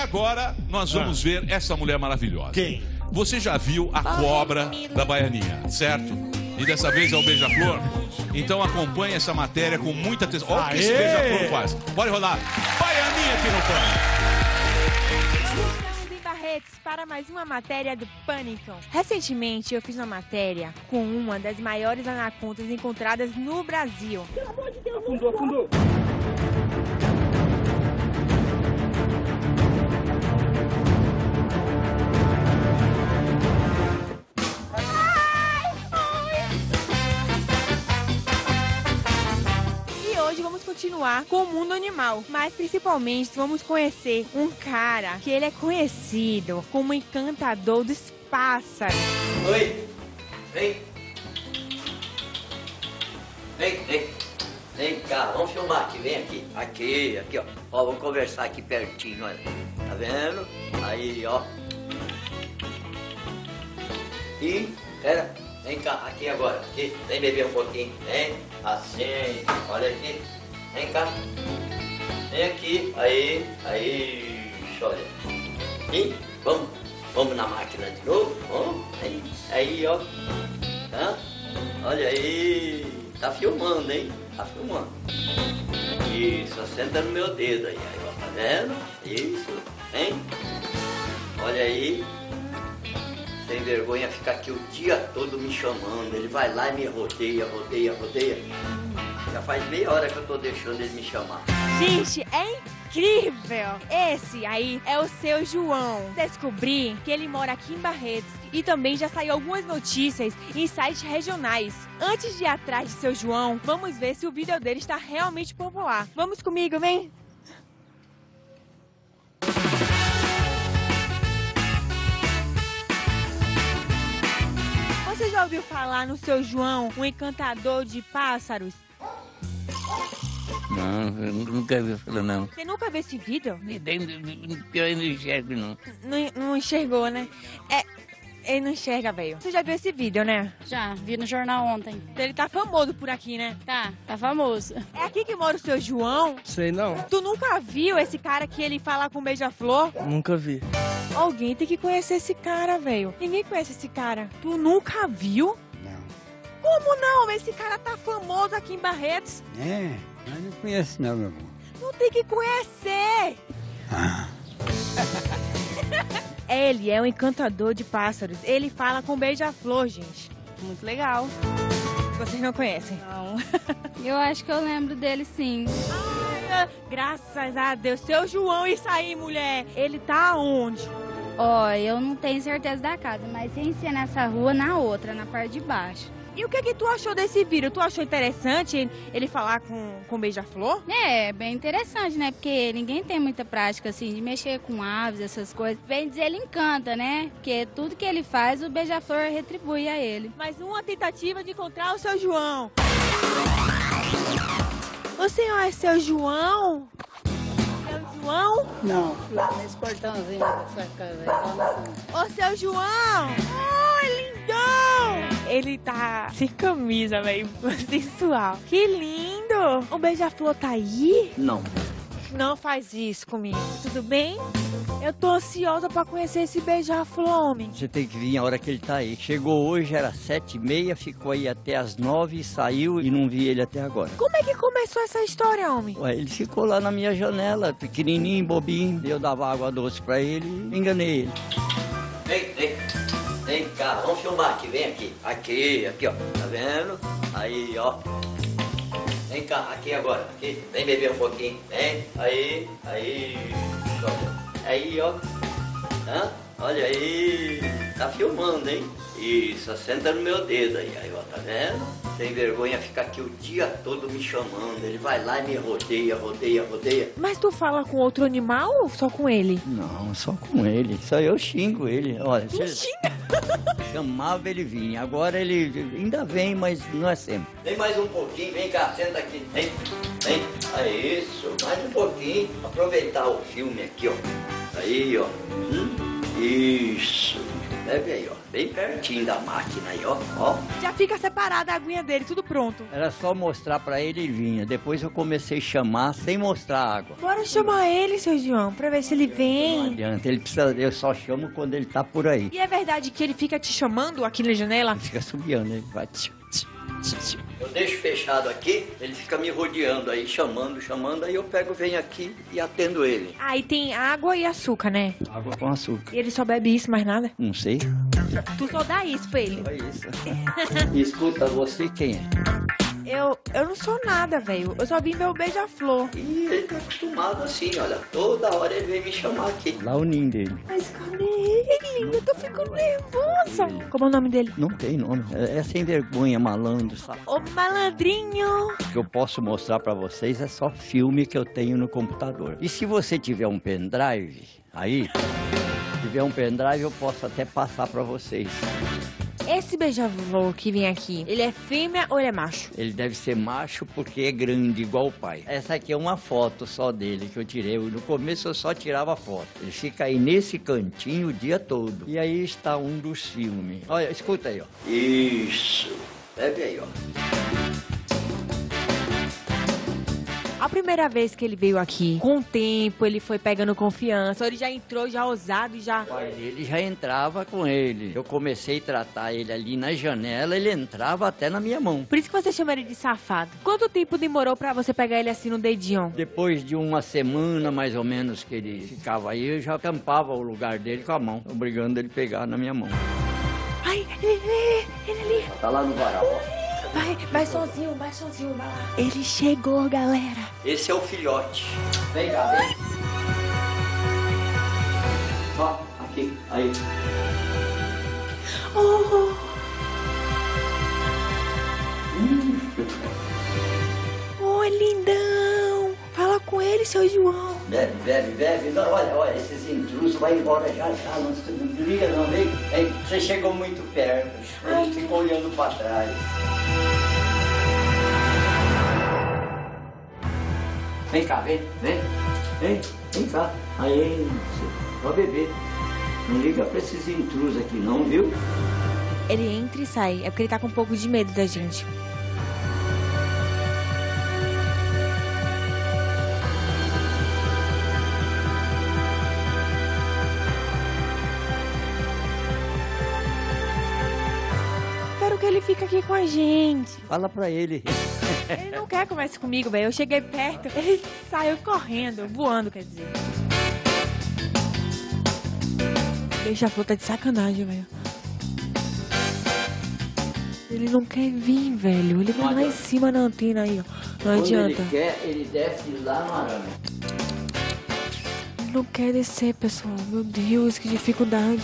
agora nós vamos ver essa mulher maravilhosa. Quem? Você já viu a cobra da Baianinha, certo? E dessa vez é o beija-flor? Então acompanhe essa matéria com muita atenção. Olha o que esse beija-flor faz. Pode rolar. Baianinha aqui no Pânico. Para mais uma matéria do Pânico. Recentemente eu fiz uma matéria com uma das maiores anacondas encontradas no Brasil. Pelo amor de Deus, afundou. Hoje vamos continuar com o mundo animal, mas principalmente vamos conhecer um cara que ele é conhecido como encantador dos pássaros. Oi, vem cá, vamos filmar aqui, vem aqui, aqui ó, vamos conversar aqui pertinho, olha, tá vendo? Aí, ó. E, pera, vem cá, aqui agora, aqui, vem beber um pouquinho, vem, assim, olha aqui, vem cá, vem aqui, aí, olha, e vamos na máquina de novo, vamos, aí, ó, tá? Olha aí, tá filmando, hein, tá filmando, isso, senta no meu dedo aí, ó, tá vendo? Isso, hein, olha aí. Sem vergonha ficar aqui o dia todo me chamando. Ele vai lá e me rodeia. Já faz meia hora que eu tô deixando ele me chamar. Gente, é incrível! Esse aí é o seu João. Descobri que ele mora aqui em Barretos e também já saiu algumas notícias em sites regionais. Antes de ir atrás de seu João, vamos ver se o vídeo dele está realmente popular. Vamos comigo, vem! Você já ouviu falar no seu João, um encantador de pássaros? Não, eu nunca vi falar, não. Você nunca viu esse vídeo? Eu não enxergo, não. Não enxergou, né? Ele não enxerga, velho. Você já viu esse vídeo, né? Já, vi no jornal ontem. Ele tá famoso por aqui, né? Tá famoso. É aqui que mora o seu João? Sei não. Tu nunca viu esse cara que ele fala com beija-flor? Nunca vi. Alguém tem que conhecer esse cara, velho. Ninguém conhece esse cara. Tu nunca viu? Não. Como não? Esse cara tá famoso aqui em Barretos. É, mas não conheço não, meu amor. Não tem que conhecer. Ele é um encantador de pássaros. Ele fala com beija-flor, gente. Muito legal. Vocês não conhecem? Não. Eu acho que eu lembro dele, sim. Ai, graças a Deus. Seu João, isso aí, mulher. Ele tá onde? Ó, eu não tenho certeza da casa, mas sem ser nessa rua, na outra, na parte de baixo. E o que tu achou desse vídeo? Tu achou interessante ele falar com beija-flor? É, bem interessante, né? Porque ninguém tem muita prática, assim, de mexer com aves, essas coisas. Bem dizer, ele encanta, né? Porque tudo que ele faz, o beija-flor retribui a ele. Mais uma tentativa de encontrar o seu João. O senhor é seu João? Seu João? Não, lá nesse portãozinho dessa casa. Ô, seu João! Oi, lindão! Ele tá sem camisa, velho, sensual. Que lindo! O beija-flor tá aí? Não. Não faz isso comigo, tudo bem? Eu tô ansiosa pra conhecer esse beija-flor, homem. Você tem que vir a hora que ele tá aí. Chegou hoje, era 7h30, ficou aí até as 9h, saiu e não vi ele até agora. Como é que começou essa história, homem? Ué, ele ficou lá na minha janela, pequenininho, bobinho. Eu dava água doce pra ele e enganei ele. Vem cá, vamos filmar aqui, vem aqui. Aqui, ó, tá vendo? Aí, ó. Vem cá, aqui agora, aqui. Vem beber um pouquinho, vem. Aí. Aí, ó. Hã? Olha aí. Tá filmando, hein? Isso, senta no meu dedo aí, ó, tá vendo? Sem vergonha fica aqui o dia todo me chamando. Ele vai lá e me rodeia. Mas tu fala com outro animal ou só com ele? Não, só com ele. Só eu xingo ele. Olha, Tu xinga? chamava, ele vinha. Agora ele ainda vem, mas não é sempre. Vem mais um pouquinho, vem cá, senta aqui. Vem. Aí, isso, mais um pouquinho. Aproveitar o filme aqui, ó. Aí, ó. Isso. Bebe aí, ó. Bem pertinho da máquina aí, ó. Já fica separada a aguinha dele, tudo pronto. Era só mostrar pra ele e vinha. Depois eu comecei a chamar sem mostrar água. Bora chamar ele, seu João, pra ver se ele Não vem. adianta, ele precisa, eu só chamo quando ele tá por aí. E é verdade que ele fica te chamando aqui na janela? Ele fica subiando, ele vai... Eu deixo fechado aqui, ele fica me rodeando aí, chamando, aí eu pego, venho aqui e atendo ele. Aí tem água e açúcar, né? Água com açúcar. E ele só bebe isso, mais nada? Não sei. Tu só dá isso pra ele? Só isso. Escuta, você quem é? Eu não sou nada, velho. Eu só vim ver o beija-flor. E ele tá acostumado assim, olha, toda hora ele vem me chamar aqui. Lá o ninho dele. Mas cadê ele? Eu tô ficando nervosa. Como é o nome dele? Não tem nome. É sem vergonha, malandro, sabe? Ô, malandrinho. O que eu posso mostrar pra vocês é só filme que eu tenho no computador. E se você tiver um pendrive aí, eu posso até passar pra vocês. Esse beija-flor que vem aqui, ele é fêmea ou ele é macho? Ele deve ser macho porque é grande, igual o pai. Essa aqui é uma foto só dele que eu tirei. No começo eu só tirava foto. Ele fica aí nesse cantinho o dia todo. E aí está um dos filmes. Olha, escuta aí, ó. Isso. Bebe aí, ó. A primeira vez que ele veio aqui, com o tempo, ele foi pegando confiança, ele já entrou, já ousado e já... O pai dele já entrava com ele. Eu comecei a tratar ele ali na janela, ele entrava até na minha mão. Por isso que você chama ele de safado. Quanto tempo demorou pra você pegar ele assim no dedinho? Depois de uma semana, mais ou menos, que ele ficava aí, eu já tampava o lugar dele com a mão, obrigando ele a pegar na minha mão. Ai, ele ali. Tá lá no varal, ó. Vai sozinho, vai lá. Ele chegou, galera. Esse é o filhote. Vem cá, vem. Ó, aqui, aí. Oh. Oh, lindão. Fala com ele, seu João. Bebe. Não, olha, esses intrusos vai embora já. Não liga não, vem. Você chegou muito perto. Ele ficou olhando pra trás. Vem cá, vem cá. Aí, pode beber. Não liga pra esses intrusos aqui não, viu? Ele entra e sai. É porque ele tá com um pouco de medo da gente. Espero que ele fique aqui com a gente. Fala pra ele. Ele não quer conversar comigo, velho. Eu cheguei perto, ele saiu correndo, voando, quer dizer. Beija-flor tá de sacanagem, velho. Ele não quer vir, velho. Ele vai lá em cima na antena aí, ó. Não adianta. Quando ele quer, ele desce lá no arame. Ele não quer descer, pessoal. Meu Deus, que dificuldade.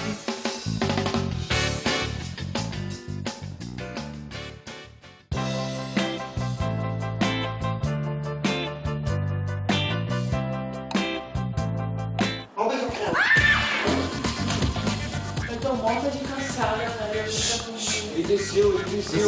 Eu tô morta de cansada, velho. Ele desceu.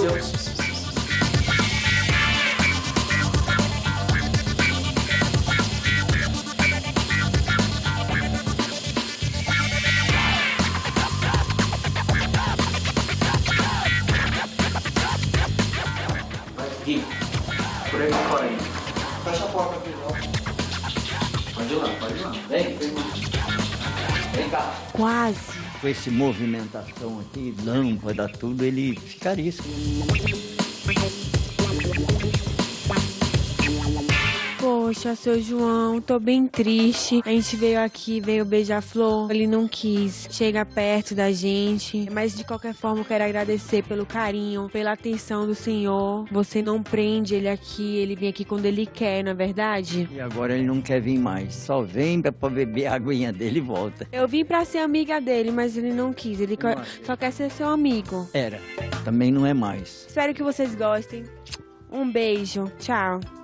Aqui. Por aí fora aí. Fecha a porta aqui, ó. Pode ir lá. Vem cá. Quase. Com esse movimentação aqui, lâmpada, tudo, ele ficaria assim. Poxa, seu João, tô bem triste. A gente veio aqui, veio beija-flor. Ele não quis chegar perto da gente. Mas de qualquer forma, eu quero agradecer pelo carinho, pela atenção do senhor. Você não prende ele aqui, ele vem aqui quando ele quer, não é verdade? E agora ele não quer vir mais. Só vem pra beber a aguinha dele e volta. Eu vim pra ser amiga dele, mas ele não quis. Ele só quer ser seu amigo. Era. Também não é mais. Espero que vocês gostem. Um beijo. Tchau.